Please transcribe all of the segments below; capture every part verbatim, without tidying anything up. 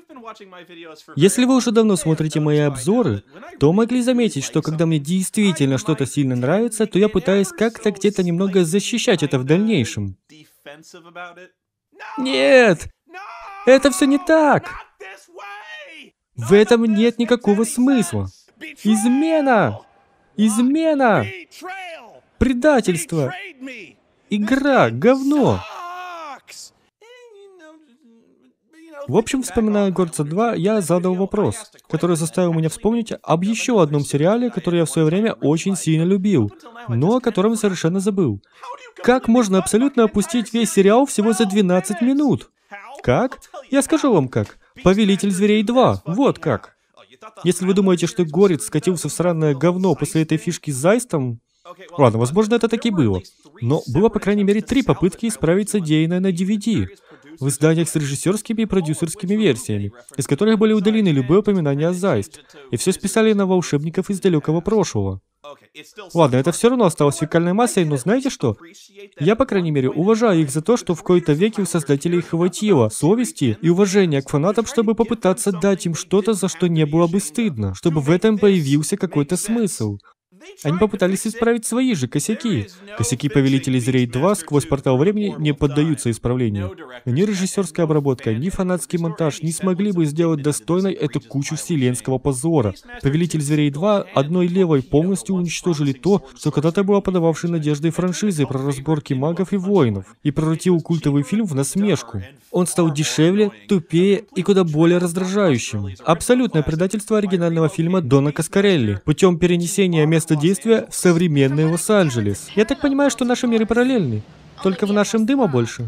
Если вы уже давно смотрите мои обзоры, то могли заметить, что когда мне действительно что-то сильно нравится, то я пытаюсь как-то где-то немного защищать это в дальнейшем. Нет! Это все не так! В этом нет никакого смысла. Измена! Измена! Предательство! Игра! Говно! В общем, вспоминая «Горца два», я задал вопрос, который заставил меня вспомнить об еще одном сериале, который я в свое время очень сильно любил, но о котором совершенно забыл. Как можно абсолютно опустить весь сериал всего за двенадцать минут? Как? Я скажу вам как. «Повелитель зверей два». Вот как. Если вы думаете, что Горец скатился в сраное говно после этой фишки с Зайстом... Ладно, возможно, это таки было. Но было, по крайней мере, три попытки исправить содеянное на ди ви ди. В изданиях с режиссерскими и продюсерскими версиями, из которых были удалены любые упоминания о Зайст. И все списали на волшебников из далекого прошлого. Ладно, это все равно осталось фекальной массой, но знаете что? Я, по крайней мере, уважаю их за то, что в кои-то веки у создателей хватило совести и уважения к фанатам, чтобы попытаться дать им что-то, за что не было бы стыдно, чтобы в этом появился какой-то смысл. Они попытались исправить свои же косяки. Косяки Повелителей зверей два сквозь портал времени не поддаются исправлению. Ни режиссерская обработка, ни фанатский монтаж не смогли бы сделать достойной эту кучу вселенского позора. Повелитель зверей два одной левой полностью уничтожили то, что когда-то было подававшей надеждой франшизой про разборки магов и воинов, и превратил культовый фильм в насмешку. Он стал дешевле, тупее и куда более раздражающим. Абсолютное предательство оригинального фильма Дона Каскарелли путем перенесения места действия в современный Лос-Анджелес. Я так понимаю, что наши миры параллельны, только в нашем дыма больше.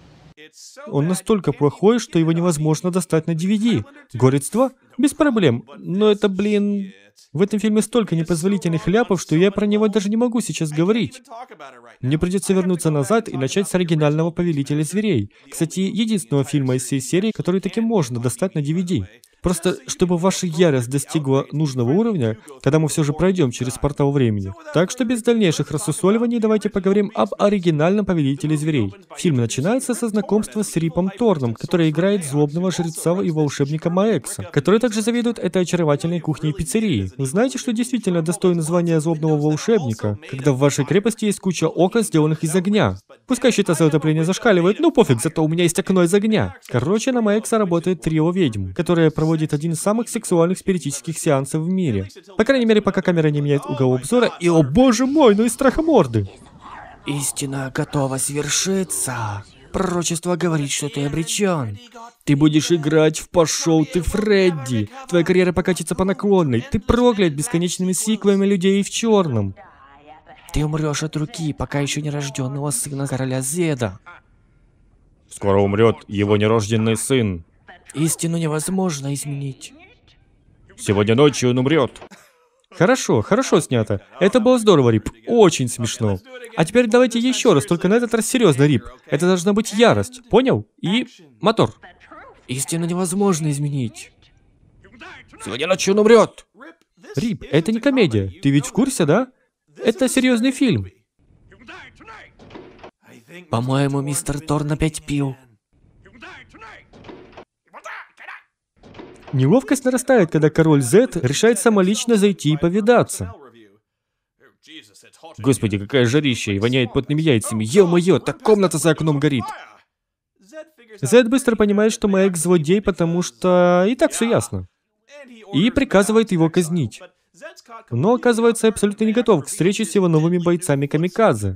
Он настолько плохой, что его невозможно достать на ди ви ди. Горец два? Без проблем. Но это, блин... В этом фильме столько непозволительных ляпов, что я про него даже не могу сейчас говорить. Мне придется вернуться назад и начать с оригинального Повелителя зверей. Кстати, единственного фильма из всей серии, который таки можно достать на ди ви ди. Просто, чтобы ваша ярость достигла нужного уровня, когда мы все же пройдем через портал времени. Так что без дальнейших рассусоливаний давайте поговорим об оригинальном Повелителе зверей. Фильм начинается со знакомства с Рипом Торном, который играет злобного жреца и волшебника Маэкса, который также заведует этой очаровательной кухней пиццерии. Вы знаете, что действительно достойно звания злобного волшебника, когда в вашей крепости есть куча окон, сделанных из огня? Пускай счета за отопление зашкаливает, ну пофиг, зато у меня есть окно из огня. Короче, на Маэкса работает трио ведьм, которые проводят один из самых сексуальных спиритических сеансов в мире. По крайней мере, пока камера не меняет угол обзора, и, о боже мой, ну и страхоморды. Истина готова свершиться. Пророчество говорит, что ты обречен. Ты будешь играть в «Пошел ты, Фредди». Твоя карьера покатится по наклонной. Ты проклят бесконечными сиквелами людей в черном. Ты умрешь от руки пока еще нерожденного сына короля Зеда. Скоро умрет его нерожденный сын. Истину невозможно изменить. Сегодня ночью он умрет. Хорошо, хорошо снято. Это было здорово, Рип. Очень смешно. А теперь давайте еще раз, только на этот раз серьезно, Рип. Это должна быть ярость, понял? И мотор. Истину невозможно изменить. Сегодня ночью он умрет. Рип, это не комедия. Ты ведь в курсе, да? Это серьезный фильм. По-моему, мистер Торн опять пил. Неловкость нарастает, когда король Зет решает самолично зайти и повидаться. Господи, какая жарища, и воняет потными яйцами. Ё-моё, так комната за окном горит. Зет быстро понимает, что Маэкс злодей, потому что и так все ясно. И приказывает его казнить. Но оказывается абсолютно не готов к встрече с его новыми бойцами Камикадзе.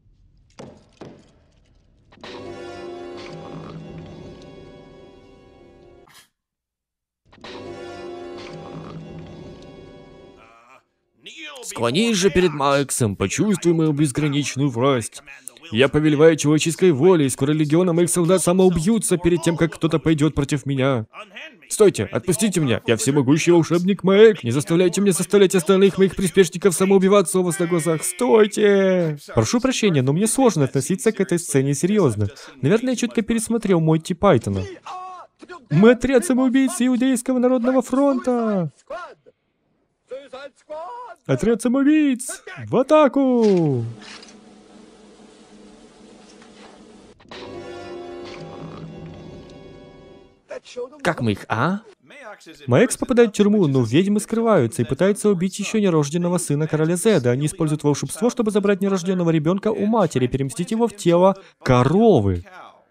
Склонись же перед Маэксом, почувствуй мою безграничную власть. Я повелеваю человеческой волей, скоро легионы моих солдат самоубьются перед тем, как кто-то пойдет против меня. Стойте, отпустите меня, я всемогущий волшебник Маэк, не заставляйте меня заставлять остальных моих приспешников самоубиваться у вас на глазах, стойте! Прошу прощения, но мне сложно относиться к этой сцене серьезно. Наверное, я чутко пересмотрел Монти Пайтона. Мы отряд самоубийц Иудейского народного фронта! Отряд самоубийц! В атаку! Как мы их, а? Маэкс попадает в тюрьму, но ведьмы скрываются и пытаются убить еще нерожденного сына короля Зеда. Они используют волшебство, чтобы забрать нерожденного ребенка у матери и переместить его в тело коровы.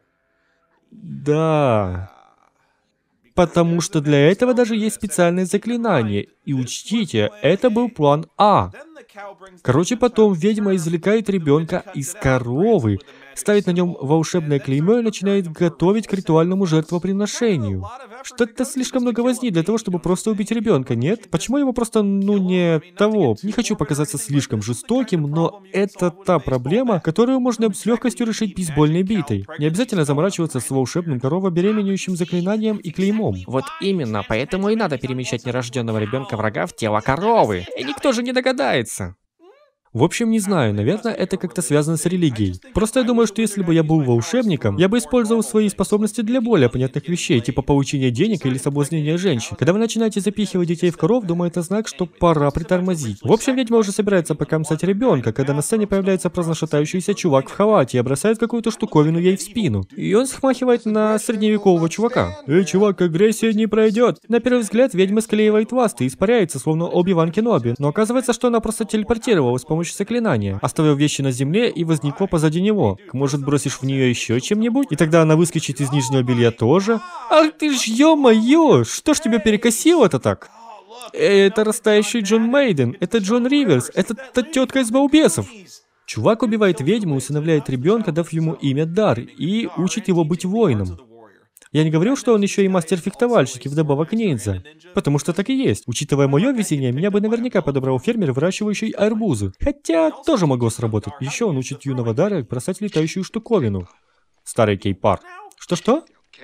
Да. Потому что для этого даже есть специальное заклинание. И учтите, это был план А. Короче, потом ведьма извлекает ребенка из коровы, ставит на нем волшебное клеймо и начинает готовить к ритуальному жертвоприношению. Что-то слишком много возни для того, чтобы просто убить ребенка, нет? Почему его просто, ну, не того? Не хочу показаться слишком жестоким, но это та проблема, которую можно с легкостью решить бейсбольной битой. Не обязательно заморачиваться с волшебным коровобеременеющим заклинанием и клеймом. Вот именно, поэтому и надо перемещать нерожденного ребенка врага в тело коровы. И никто же не догадается. В общем, не знаю, наверное, это как-то связано с религией. Просто я думаю, что если бы я был волшебником, я бы использовал свои способности для более понятных вещей, типа получения денег или соблазнения женщин. Когда вы начинаете запихивать детей в коров, думаю, это знак, что пора притормозить. В общем, ведьма уже собирается покромсать ребенка, когда на сцене появляется праздно шатающийся чувак в халате и бросает какую-то штуковину ей в спину. И он смахивает на средневекового чувака. «Эй, чувак, агрессия не пройдет!» На первый взгляд, ведьма склеивает ласты и испаряется, словно Оби-Ван Кеноби, но оказывается, что она просто телепортировалась с помощью заклинания, оставив вещи на земле и возникла позади него. Может, бросишь в нее еще чем-нибудь? И тогда она выскочит из нижнего белья тоже? Ах ты ж, ё-моё! Что ж тебя перекосило-то так? Это растающий Джон Мейден, это Джон Риверс, это та тетка из балбесов. Чувак убивает ведьму, усыновляет ребенка, дав ему имя Дар, и учит его быть воином. Я не говорил, что он еще и мастер-фехтовальщик и вдобавок ниндзя. Потому что так и есть. Учитывая мое везение, меня бы наверняка подобрал фермер, выращивающий арбузы. Хотя, тоже могло сработать. Еще он учит юного Дара бросать летающую штуковину. Старый кейпар. Что-что?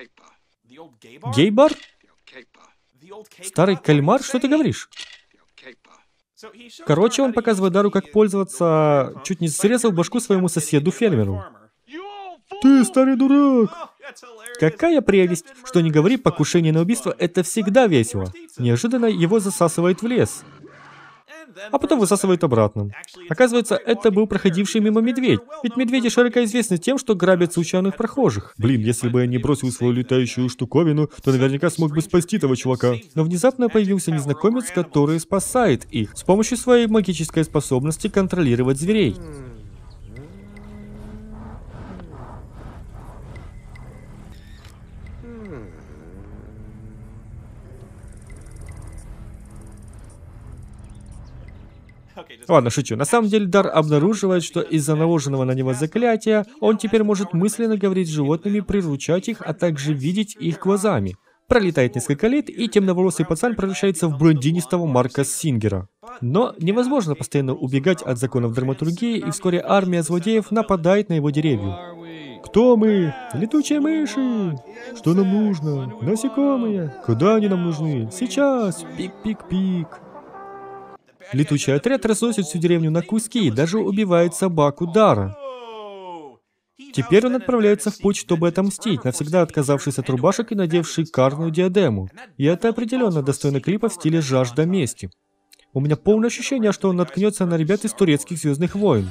Гей-бар? Старый кальмар? Что ты говоришь? Короче, он показывает Дару, как пользоваться... Чуть не срезал башку своему соседу-фермеру. Ты старый дурак! Какая прелесть! Что не говори, покушение на убийство — это всегда весело. Неожиданно его засасывает в лес. А потом высасывает обратно. Оказывается, это был проходивший мимо медведь. Ведь медведи широко известны тем, что грабят случайных прохожих. Блин, если бы я не бросил свою летающую штуковину, то наверняка смог бы спасти того чувака. Но внезапно появился незнакомец, который спасает их с помощью своей магической способности контролировать зверей. Ладно, шучу. На самом деле Дар обнаруживает, что из-за наложенного на него заклятия он теперь может мысленно говорить с животными, приручать их, а также видеть их глазами. Пролетает несколько лет, и темноволосый пацан превращается в блондинистого Марка Сингера. Но невозможно постоянно убегать от законов драматургии, и вскоре армия злодеев нападает на его деревья. Кто мы? Летучие мыши! Что нам нужно? Насекомые! Куда они нам нужны? Сейчас! Пик-пик-пик! Летучий отряд разносит всю деревню на куски и даже убивает собаку Дара. Теперь он отправляется в путь, чтобы отомстить, навсегда отказавшись от рубашек и надев шикарную диадему. И это определенно достойно клипа в стиле «Жажда мести». У меня полное ощущение, что он наткнется на ребят из турецких «Звездных войн».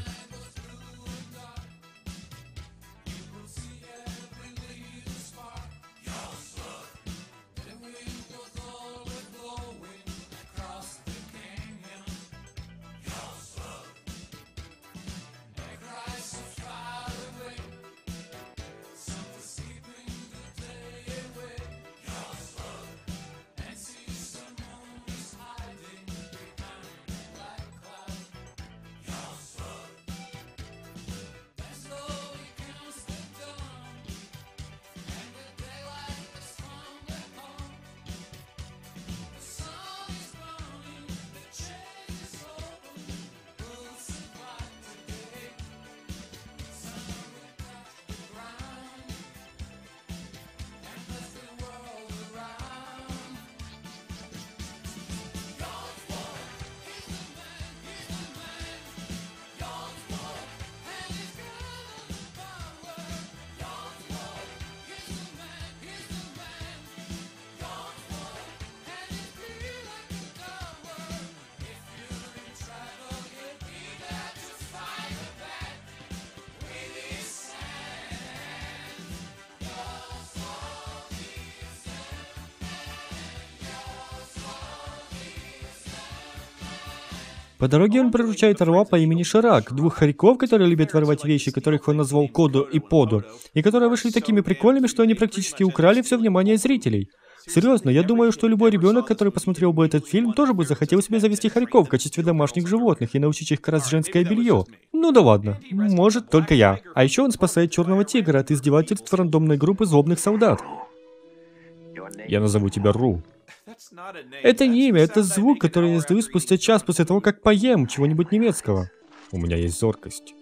По дороге он приручает орла по имени Ширак, двух хорьков, которые любят воровать вещи, которых он назвал Кодо и Подо, и которые вышли такими прикольными, что они практически украли все внимание зрителей. Серьезно, я думаю, что любой ребенок, который посмотрел бы этот фильм, тоже бы захотел себе завести хорьков в качестве домашних животных и научить их красить женское белье. Ну да ладно, может только я. А еще он спасает Черного Тигра от издевательств рандомной группы злобных солдат. Я назову тебя Ру. Это не имя, это звук, который я издаю спустя час после того, как поем чего-нибудь немецкого. У меня есть зоркость.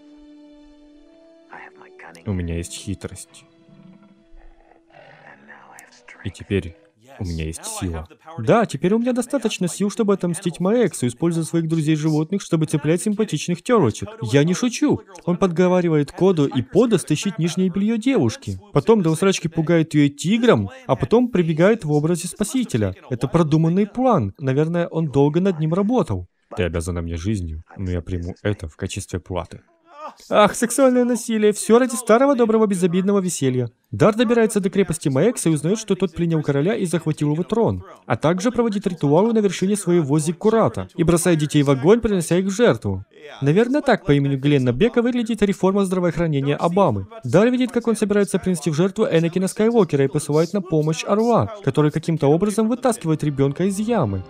У меня есть хитрость. И теперь у меня есть сила. Да, теперь у меня достаточно сил, чтобы отомстить Маэксу, используя своих друзей-животных, чтобы цеплять симпатичных тёлочек. Я не шучу. Он подговаривает Коду и Подо стащить нижнее белье девушки. Потом до усрачки пугает ее тигром, а потом прибегает в образе спасителя. Это продуманный план. Наверное, он долго над ним работал. Ты обязана мне жизнью, но я приму это в качестве платы. Ах, сексуальное насилие, все ради старого доброго безобидного веселья. Дар добирается до крепости Маэкса и узнает, что тот пленил короля и захватил его трон, а также проводит ритуалы на вершине своего зиккурата и бросает детей в огонь, принося их в жертву. Наверное, так по имени Гленна Бека выглядит реформа здравоохранения Обамы. Дар видит, как он собирается принести в жертву Энакина Скайуокера и посылает на помощь орла, который каким-то образом вытаскивает ребенка из ямы.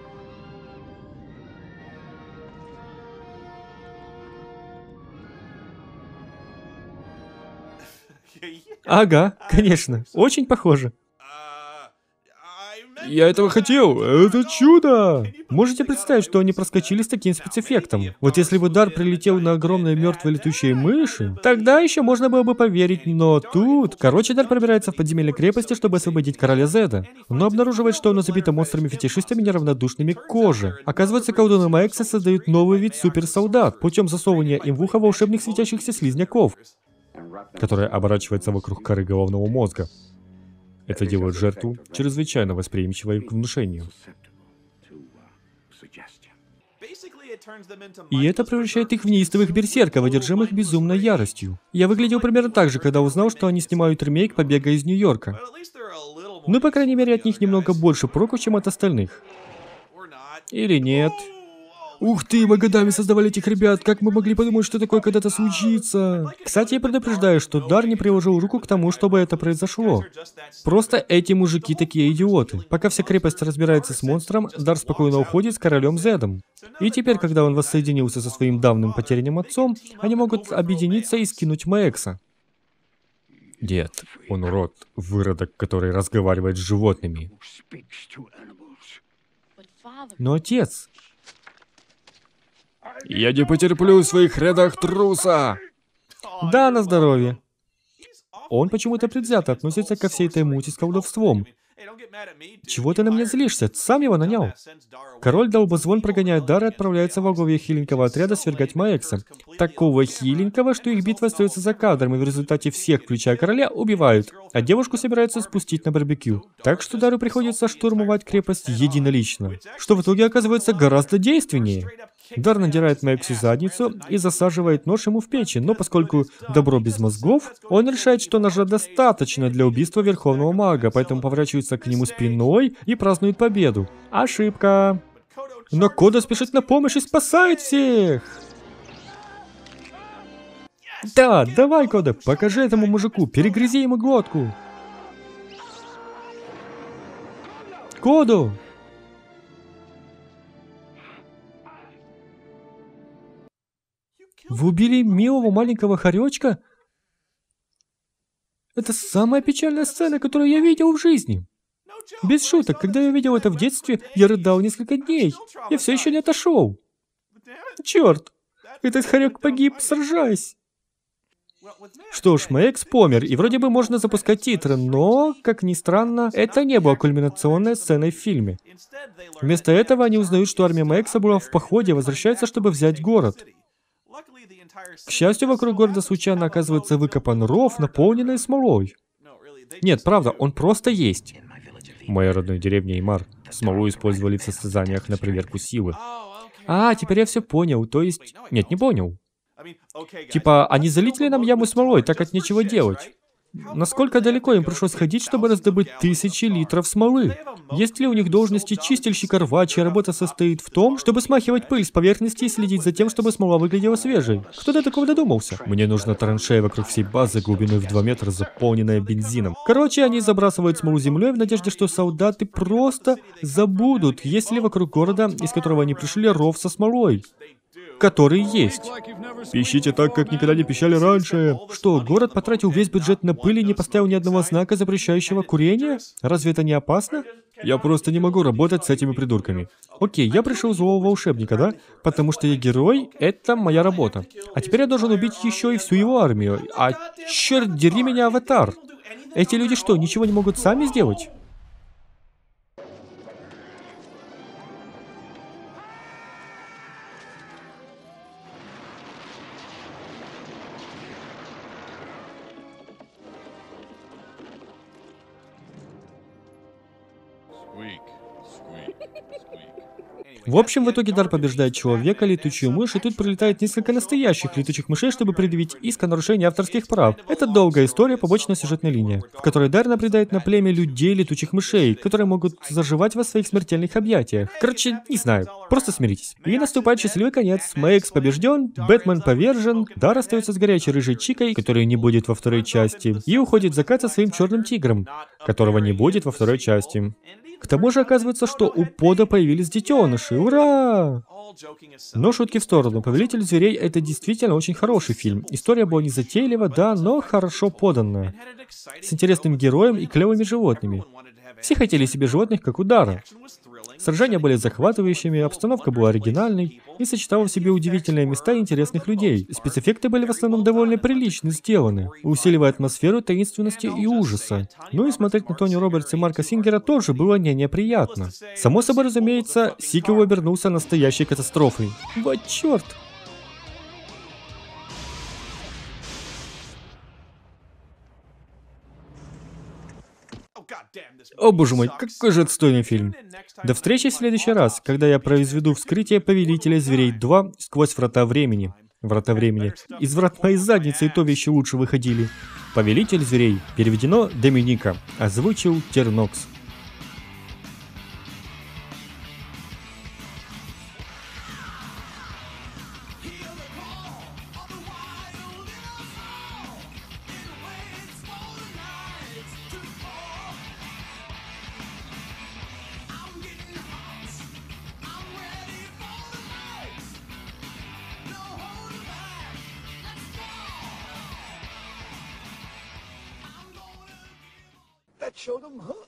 Ага, конечно. Очень похоже. Я этого хотел. Это чудо! Можете представить, что они проскочили с таким спецэффектом? Вот если бы Дар прилетел на огромной мертвой летучей мыши, тогда еще можно было бы поверить, но тут... Короче, Дар пробирается в подземелье крепости, чтобы освободить короля Зеда, но обнаруживает, что оно забито монстрами-фетишистами, неравнодушными к коже. Оказывается, колдуны Маэкса создают новый вид суперсолдат путем засовывания им в ухо волшебных светящихся слизняков, которая оборачивается вокруг коры головного мозга. Это делает жертву чрезвычайно восприимчивой к внушению. И это превращает их в неистовых берсерков, одержимых безумной яростью. Я выглядел примерно так же, когда узнал, что они снимают ремейк «Побега из Нью-Йорка». Ну, по крайней мере, от них немного больше проку, чем от остальных. Или нет. Ух ты, мы годами создавали этих ребят, как мы могли подумать, что такое когда-то случится? Кстати, я предупреждаю, что Дар не приложил руку к тому, чтобы это произошло. Просто эти мужики такие идиоты. Пока вся крепость разбирается с монстром, Дар спокойно уходит с королем Зедом. И теперь, когда он воссоединился со своим давным потерянным отцом, они могут объединиться и скинуть Маэкса. Дед, он урод, выродок, который разговаривает с животными. Но отец... Я не потерплю в своих рядах труса! Да, на здоровье. Он почему-то предвзято относится ко всей этой мути с колдовством. Чего ты на меня злишься? Сам его нанял. Король Долбозвон прогоняет Дара и отправляется во главе хиленького отряда свергать Маэкса. Такого хиленького, что их битва остается за кадром, и в результате всех, включая короля, убивают, а девушку собираются спустить на барбекю. Так что Дару приходится штурмовать крепость единолично, что в итоге оказывается гораздо действеннее. Дар надирает Маэксу задницу и засаживает нож ему в печень, но поскольку добро без мозгов, он решает, что ножа достаточно для убийства Верховного Мага, поэтому поворачивается к нему спиной и празднует победу. Ошибка. Но Кодо спешит на помощь и спасает всех. Да, давай, Кодо, покажи этому мужику, перегрызи ему глотку. Кодо! Вы убили милого маленького хоречка? Это самая печальная сцена, которую я видел в жизни. Без шуток, когда я видел это в детстве, я рыдал несколько дней. Я все еще не отошел. Черт, этот хорек погиб, сражаясь. Что ж, Маэкс помер, и вроде бы можно запускать титры, но, как ни странно, это не было кульминационной сценой в фильме. Вместо этого они узнают, что армия Маэкса была в походе и возвращается, чтобы взять город. К счастью, вокруг города случайно оказывается выкопан ров, наполненный смолой. Нет, правда, он просто есть. В моей родной деревне Имар смолу использовали в состязаниях на проверку силы. А, теперь я все понял, то есть... Нет, не понял. Типа, они залили нам яму смолой, так от нечего делать. Насколько далеко им пришлось ходить, чтобы раздобыть тысячи литров смолы? Есть ли у них должности чистильщика рва, чья работа состоит в том, чтобы смахивать пыль с поверхности и следить за тем, чтобы смола выглядела свежей? Кто до такого додумался? Мне нужна траншея вокруг всей базы глубиной в два метра, заполненная бензином. Короче, они забрасывают смолу землей в надежде, что солдаты просто забудут, есть ли вокруг города, из которого они пришли, ров со смолой, который есть. Пищите так, как никогда не пищали раньше. Что, город потратил весь бюджет на пыль и не поставил ни одного знака, запрещающего курение? Разве это не опасно? Я просто не могу работать с этими придурками. Окей, я пришел злого волшебника, да? Потому что я герой, это моя работа. А теперь я должен убить еще и всю его армию. А черт дери меня, аватар! Эти люди что, ничего не могут сами сделать? В общем, в итоге Дар побеждает человека, летучую мышь, и тут прилетает несколько настоящих летучих мышей, чтобы предъявить иск о нарушении авторских прав. Это долгая история, побочная сюжетная линия, в которой Дар наблюдает на племя людей летучих мышей, которые могут заживать во своих смертельных объятиях. Короче, не знаю, просто смиритесь. И наступает счастливый конец. Мэйкс побежден, Бэтмен повержен, Дар остается с горячей рыжей чикой, которой не будет во второй части, и уходит в закат со своим черным тигром, которого не будет во второй части. К тому же оказывается, что у Пода появились детеныши. Ура! Но шутки в сторону. «Повелитель зверей» — это действительно очень хороший фильм. История была незатейлива, да, но хорошо поданная. С интересным героем и клевыми животными. Все хотели себе животных, как у Дара. Сражения были захватывающими, обстановка была оригинальной и сочетала в себе удивительные места и интересных людей. Спецэффекты были в основном довольно прилично сделаны, усиливая атмосферу таинственности и ужаса. Ну и смотреть на Тони Робертса и Марка Сингера тоже было не неприятно. Само собой разумеется, сиквел обернулся настоящей катастрофой. Вот черт! О боже мой, какой же отстойный фильм. До встречи в следующий раз, когда я произведу вскрытие Повелителя зверей два сквозь врата времени. Врата времени. Из врат моей задницы и то вещи лучше выходили. Повелитель зверей. Переведено Доминика. Озвучил Тернокс. That showed him, huh?